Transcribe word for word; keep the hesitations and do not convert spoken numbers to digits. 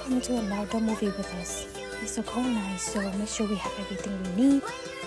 come to an outdoor movie with us. It's so cold night, so make sure we have everything we need.